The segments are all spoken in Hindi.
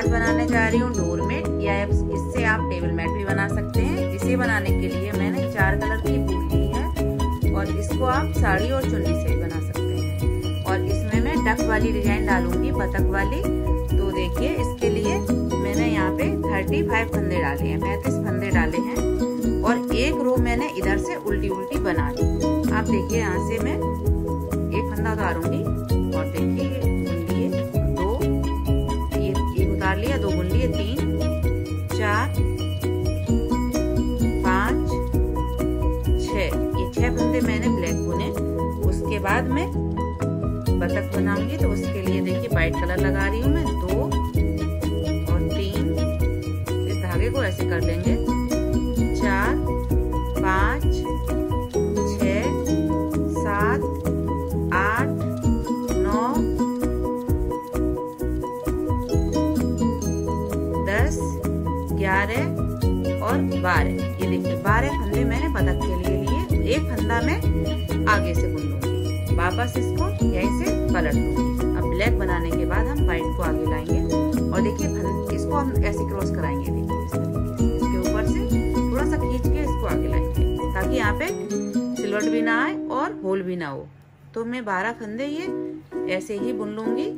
आज बनाने जा रही हूँ डोरमेट, या इससे आप टेबल मैट भी बना सकते हैं। इसे बनाने के लिए मैंने 4 कलर की वूल ली है और इसको आप साड़ी और चुन्नी से भी बना सकते हैं। और इसमें मैं डक वाली डिजाइन डालूंगी, बतख वाली। तो देखिए इसके लिए मैंने यहाँ पे 35 फंदे डाले हैं, 35 फंदे डाले हैं और एक रो मैंने इधर से उल्टी उल्टी बना ली। आप देखिए यहाँ से मैं एक फंदा उतारूंगी और देखिए बुन लिए 2, ये उतार लिया, 2 बुन लिए, 3, 4, 5, 6, ये 6 फंदे मैंने ब्लैक बुने। उसके बाद मैं बतख बनाऊंगी, तो उसके लिए देखिए व्हाइट कलर लगा रही हूँ मैं, 2 और 3, इस धागे को ऐसे कर लेंगे, 4, 5, 6, 7, 8, 9, 10, 11 और 12। ये देखिए 12 फंदे मैंने बतख के लिए लिए। एक फंदा मैं आगे से बुन लूंगी, वापस इसको यहीं से पलट लूंगी। अब ब्लैक बनाने के बाद हम व्हाइट को आगे लाएंगे और देखिए इसको हम ऐसे क्रॉस कराएंगे, देखिए इस तरीके से इसके ऊपर से थोड़ा सा खींच के इसको आगे लाएंगे ताकि यहाँ पे सिलवट भी ना आए और होल भी ना हो। तो मैं 12 फंदे ये ऐसे ही बुन लूंगी।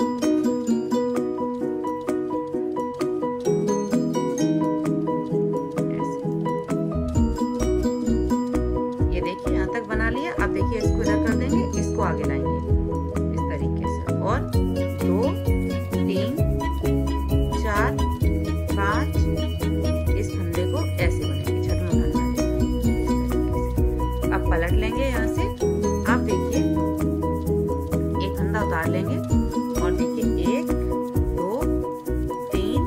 ये देखिए यहाँ तक बना लिया। अब देखिए इसको इधर कर देंगे, इसको आगे लाएंगे इस तरीके से और 2, 3, 4, 5 इस फंदे को ऐसे बनेंगे, छठ में फंदा इस तरीके से। अब पलट लेंगे यहाँ से। आप देखिए एक फंदा उतार लेंगे और देखिए 1, 2, 3,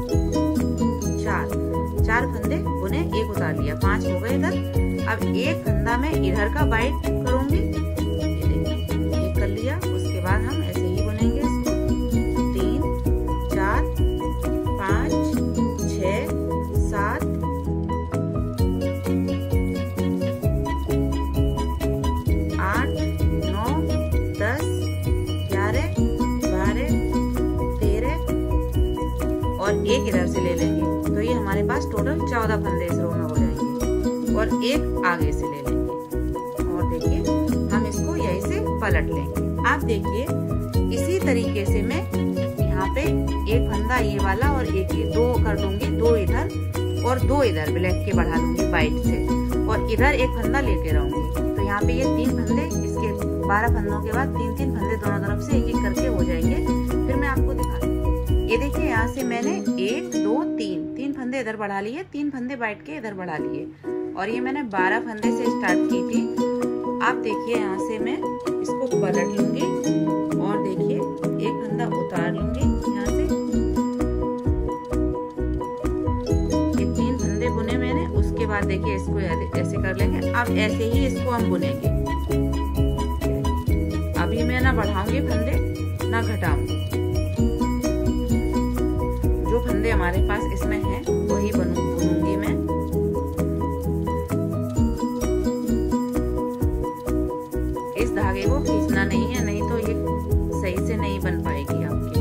4 फंदे बुने, एक उतार लिया, 5 हो गए इधर। अब एक फंदा मैं इधर का वाइट करूंगी, ये देखिए एक कर लिया। उसके बाद हम ऐसे ही बुनेंगे इसको, 3, 4, 5, 6, 7, 8, 9, 10, 11, 12, 13 और एक इधर से ले लेंगे। तो ये हमारे पास टोटल 14 फंदे इस रो में हो जाएंगे और एक आगे से ले लेंगे और देखिए हम इसको यहीं से पलट लेंगे। आप देखिए इसी तरीके से मैं यहाँ पे एक फंदा ये वाला और एक ये 2 कर दूंगी, 2 इधर और 2 इधर ब्लैक के बढ़ा लूंगी व्हाइट से और इधर एक फंदा लेके रहूंगी। तो यहाँ पे ये 3 फंदे, इसके 12 फंदों के बाद 3-3 फंदे दोनों तरफ से एक एक करके हो जाएंगे। फिर मैं आपको दिखाती हूँ। ये देखिए यहाँ से मैंने 1, 2, 3 फंदे इधर बढ़ा लिए, 3 फंदे व्हाइट के इधर बढ़ा लिए और ये मैंने 12 फंदे से स्टार्ट की थी। आप देखिए यहाँ से मैं इसको पलट लूंगी और देखिए एक फंदा उतार लूंगी यहाँ से। ये 3 फंदे बुने मैंने। उसके बाद देखिए इसको ऐसे कर लेंगे। अब ऐसे ही इसको हम बुनेंगे। अभी मैं ना बढ़ाऊंगी फंदे ना घटाऊंगी, जो फंदे हमारे पास इसमें हैं वही बुनूंगी मैं। इस धागे को खींचना नहीं है, नहीं तो ये सही से नहीं बन पाएगी आपकी।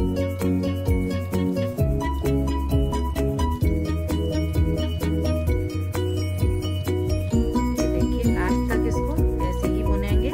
ये देखिए लास्ट तक इसको ऐसे ही बुनेंगे।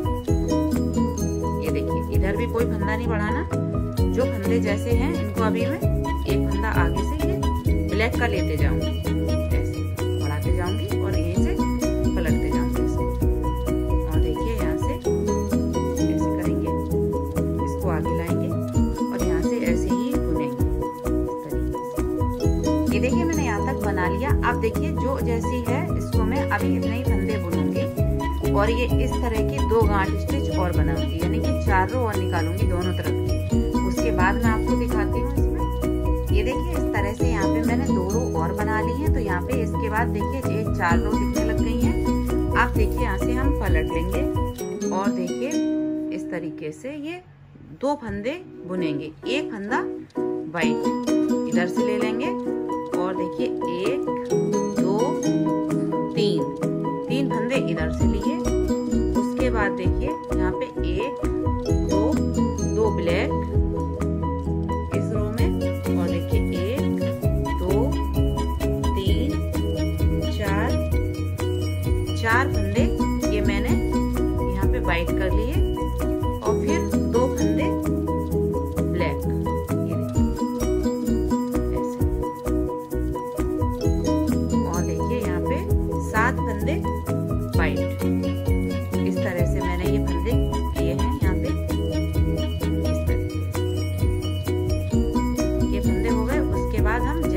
ये देखिए इधर भी कोई फंदा नहीं बढ़ाना, जो फंदे जैसे हैं इनको अभी मैं एक फंदा आगे से ये ब्लैक का लेते जाऊंगी, ऐसे बढ़ाते जाऊंगी और यहीं से पलटते जाऊंगी इसको। और देखिए यहाँ से ऐसे करेंगे, इसको आगे लाएंगे और यहाँ से ऐसे ही बुनेंगे इस तरीके से। ये देखिए मैंने यहाँ तक बना लिया। अब देखिए जो जैसी है इसको मैं अभी इतने ही फंदे बुनूंगी और ये इस तरह की 2 गांठ स्टिच और बनाऊंगी, यानी कि 4 रो और निकालूंगी दोनों तरफ की। उसके बाद मैं आपको दिखाती हूँ इसमें। ये देखिए इस तरह से यहाँ पे मैंने 2 रो और बना ली है। तो यहाँ पे इसके बाद देखिए ये 4 रो दिखने लग गई हैं। आप देखिए यहाँ से हम पलट लेंगे और देखिए इस तरीके से ये 2 फंदे बुनेंगे। एक फंदा व्हाइट इधर से ले लेंगे और देखिए 1, 2, 3 फंदे इधर से लिए। उसके बाद देखिए यहाँ पे 1, 2 ब्लैक इस रो में और देखिए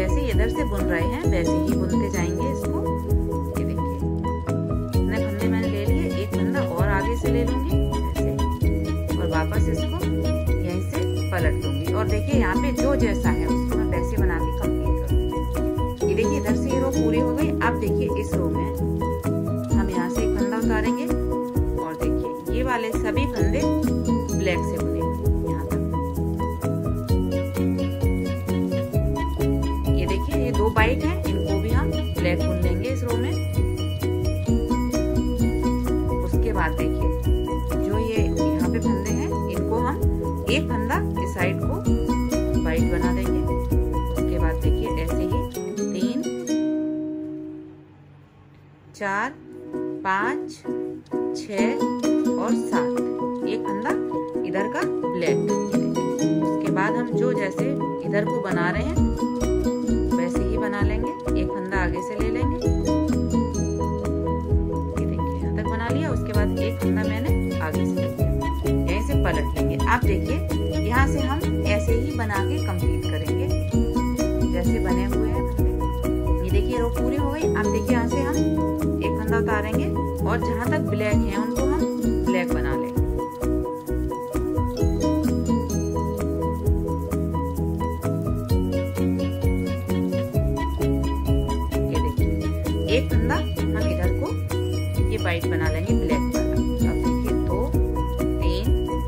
जैसे इधर से बुन रहे हैं वैसे ही बुनते जाएंगे इसको। ये देखिए इतने फंदे मैंने ले लिए, एक फंदा और आगे से ले लूंगी ऐसे और वापस इसको यहीं से पलट दूंगी। और देखिए यहाँ पे जो जैसा है उसको मैं वैसे बना के कंप्लीट करूंगी। ये देखिए इधर से ये रो पूरी हो गई। अब देखिए इस रो में हम यहाँ से एक फंदा उतारेंगे और देखिए ये वाले सभी फंदे ब्लैक से बुनेंगे यहाँ तक। ये देखिए ये 2 वाइट है, इनको भी हम ब्लैक बुन लेंगे इस रो में। उसके बाद देखिए जो ये यहाँ पे फंदे हैं इनको हम एक फंदा इस साइड को वाइट बना देंगे। उसके बाद देखिए ऐसे ही 3 4 5 6 और 7 एक फंदा इधर का ब्लैक। उसके बाद हम जो जैसे इधर को बना रहे हैं वैसे ही बना लेंगे, एक फंदा आगे से ले लेंगे। ये देखिए यहाँ तक बना लिया। उसके बाद एक फंदा मैंने आगे से ले लिया, यहीं से पलट लेंगे। अब देखिए यहाँ से हम ऐसे ही बना के कंप्लीट करेंगे जैसे बने हुए हैं। ये देखिए रो पूरी हो गई। अब देखिए यहाँ से हम एक फंदा उतारेंगे और जहां तक ब्लैक है उनको हम ब्लैक बना लेंगे। ये देखिए एक फंदा हम इधर को ये वाइट बना लेंगे ब्लैक वाला। अब देखिए 2 3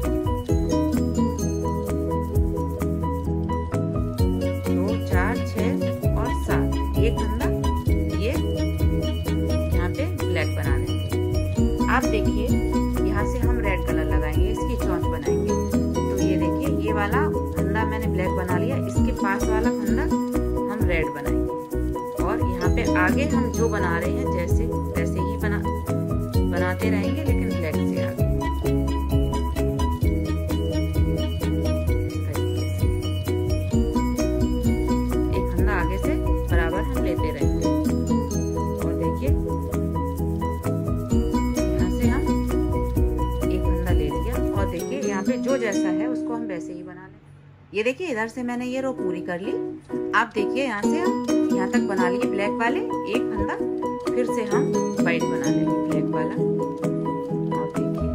2 4 6 और 7 एक फंदा ये यहाँ पे ब्लैक बना लेंगे। आप देखिए यहाँ से हम रेड कलर लगाएंगे, इसकी चोंच बनाएंगे। तो ये देखिए ये वाला फंदा मैंने ब्लैक बना लिया, इसके पास वाला फंदा हम रेड बनाएंगे। और यहाँ पे आगे हम जो बना रहे हैं जैसे तैसे ही बनाते रहेंगे लेकिन ब्लैक से आगे इस तरीके से एक फंदा आगे से बराबर हम लेते रहेंगे। और देखिए देखिए यहाँ पे जो जैसा है उसको हम वैसे ही बना लें। ये देखिए इधर से मैंने ये रो पूरी कर ली। आप देखिए यहाँ से हम यहाँ तक बना लिए ब्लैक वाले, एक फंदा फिर से हम वाइट बना लेंगे ब्लैक वाला। और देखिए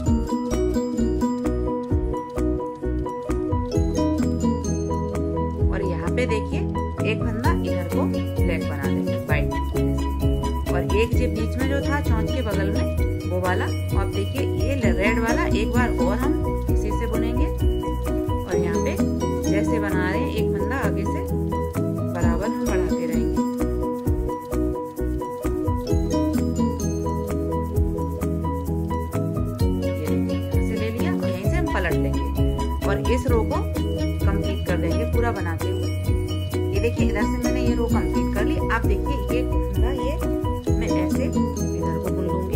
और यहाँ पे देखिए एक फंदा इधर को ब्लैक बना देंगे वाइट। और एक जो बीच में जो था चोंच के बगल में वो वाला। और देखिए ये रेड वाला एक बार और हम इसी से बुनेंगे। और यहाँ पे जैसे बना रहे हैं एक फंदा आगे से बराबर हम बढ़ाते रहेंगे। ये देखिए यहाँ से ले लिया और यहीं से हम पलट लेंगे और इस रो को कंप्लीट कर देंगे पूरा बनाते हुए। ये देखिए इधर से मैंने ये रो कंप्लीट कर ली। आप देखिए ये फंदा ये मैं ऐसे इधर को बुन लूंगी।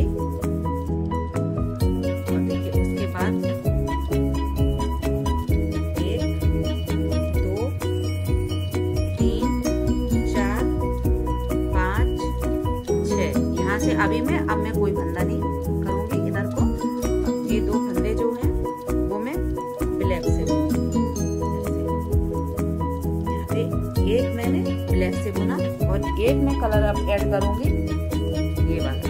अभी अब मैं कोई फंदा नहीं करूंगी इधर को। ये 2 फंदे जो हैं वो मैं ब्लैक से यहाँ पे एक मैंने ब्लैक से बुना और एक मैं कलर अब ऐड करूंगी ये वाला।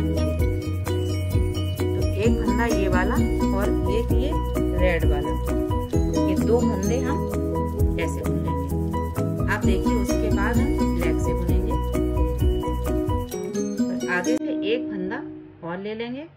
तो एक फंदा ये वाला और एक ये रेड वाला, ये 2 फंदे हम ऐसे बुनेंगे। आप देखिए उसके बाद हम ब्लैक से बुनेंगे। आगे से एक फंदा और ले लेंगे।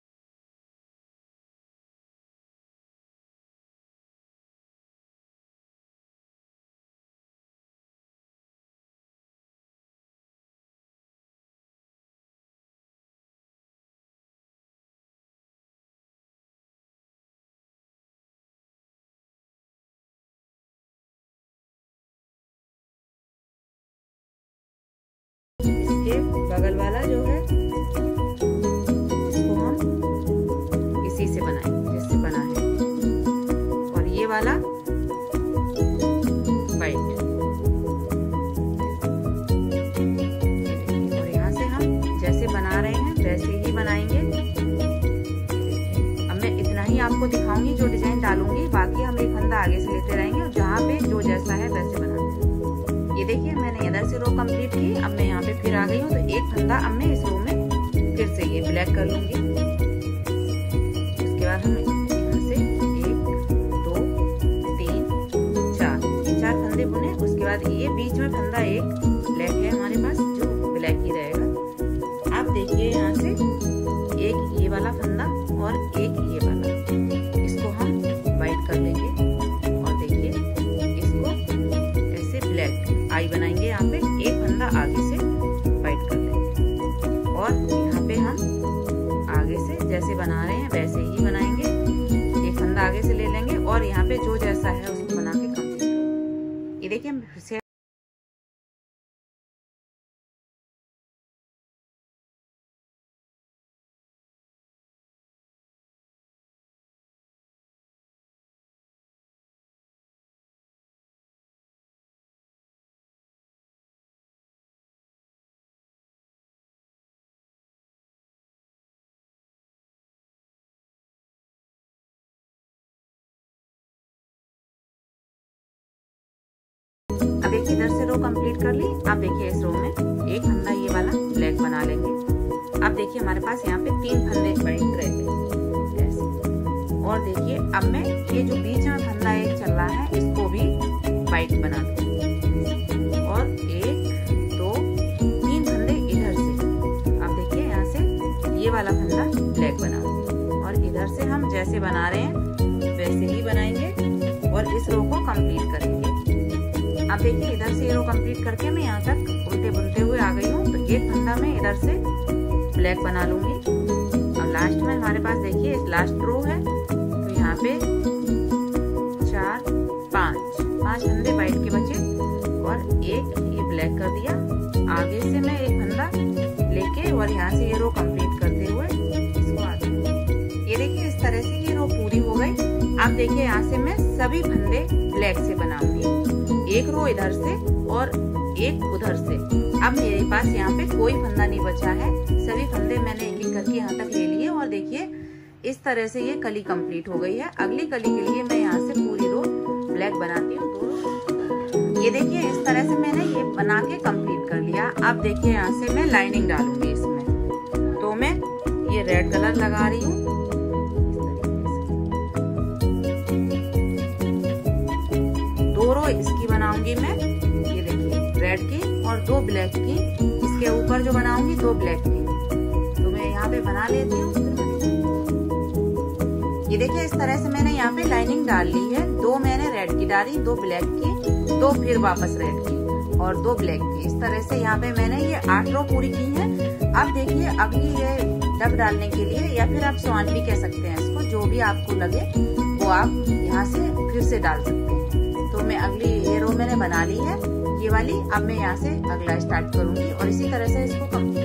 इसके बगल वाला जो है इसको हम इसी से बनाएंगे जैसे बना है। और ये वाला वाइट। और यहाँ से हम जैसे बना रहे हैं वैसे ही बनाएंगे। अब मैं इतना ही आपको दिखाऊंगी जो डिजाइन डालूंगी, बाकी हम एक फंदा आगे से लेते रहेंगे और जहाँ पे जो जैसा है वैसे बनाते हैं। ये देखिए मैंने इधर से रो कंप्लीट की। अब मैं यहाँ पे फिर आ गई हूँ, तो एक फंदा अब मैं इस रो में फिर से ये ब्लैक कर लूंगी। उसके बाद हम यहाँ से 1 2 3 4 ये 4 फंदे बुने। उसके बाद ये बीच में फंदा एक ब्लैक है हमारे पास, जो ब्लैक ही रहेगा। आप देखिए यहाँ से एक ये वाला फंदा और एक ये वाला, इसको हम व्हाइट कर लेंगे और देखिए इसको ऐसे ब्लैक आई बनाएंगे। यहाँ पे एक फंदा आगे से व्हाइट कर लेंगे और यहाँ पे हम आगे से जैसे बना रहे हैं वैसे ही बनाएंगे। एक फंदा आगे से ले लेंगे और यहाँ पे जो जैसा है उसको बना के कंप्लीट करेंगे। ये देखिए हम फिर से अब देखिए इधर से रो कंप्लीट कर ली। अब देखिए इस रो में एक फंदा ये वाला ब्लैक बना लेंगे। अब देखिए हमारे पास यहाँ पे 3 फंदे व्हाइट रह गए ऐसे। और देखिए अब मैं ये जो बीच में फंदा एक चल रहा है इसको भी व्हाइट बना दूंगी और 1 2 3 फंदे इधर से। अब देखिए यहाँ से ये वाला फंदा ब्लैक बनाऊंगी और इधर से हम जैसे बना रहे हैं वैसे ही बनाएंगे और इस रो को कंप्लीट करेंगे। अब देखिए इधर से ये रो कंप्लीट करके मैं यहाँ तक उल्टे बुनते हुए आ गई हूँ। तो एक फंदा मैं इधर से ब्लैक बना लूंगी और लास्ट में हमारे पास देखिए लास्ट रो है, तो यहाँ पे 4 5 फंदे व्हाइट के बचे और एक ये ब्लैक कर दिया। आगे से मैं एक फंदा लेके और यहाँ से ये रो कंप्लीट करते हुए इसको आगे। ये देखिए इस तरह से ये रो पूरी हो गई। अब देखिए यहाँ से मैं सभी फंदे ब्लैक से बनाऊंगी, एक रो इधर से और एक उधर से। अब मेरे पास यहाँ पे कोई फंदा नहीं बचा है, सभी फंदे मैंने एक एक करके यहाँ तक ले लिए और देखिए इस तरह से ये कली कंप्लीट हो गई है। अगली कली के लिए मैं यहाँ से पूरी रो ब्लैक बनाती हूँ। तो ये देखिए इस तरह से मैंने ये बना के कंप्लीट कर लिया। अब देखिए यहाँ से मैं लाइनिंग डालूंगी इसमें, तो मैं ये रेड कलर लगा रही हूँ। दो रो इसकी बनाऊंगी मैं, ये देखिए रेड की और 2 ब्लैक की। इसके ऊपर जो बनाऊंगी 2 ब्लैक की, तो मैं यहाँ पे बना लेती हूँ। ये देखिए इस तरह से मैंने यहाँ पे लाइनिंग डाल ली है। 2 मैंने रेड की डाली, 2 ब्लैक की, 2 फिर वापस रेड की और 2 ब्लैक की। इस तरह से यहाँ पे मैंने ये 8 रो पूरी की है। अब देखिए अगली ये डब डालने के लिए, या फिर आप स्वान भी कह सकते हैं इसको, जो भी आपको लगे वो आप यहाँ से फिर से डाल सकते हैं। तो मैं अगली ये रो मैंने बना ली है ये वाली। अब मैं यहाँ से अगला स्टार्ट करूंगी और इसी तरह से इसको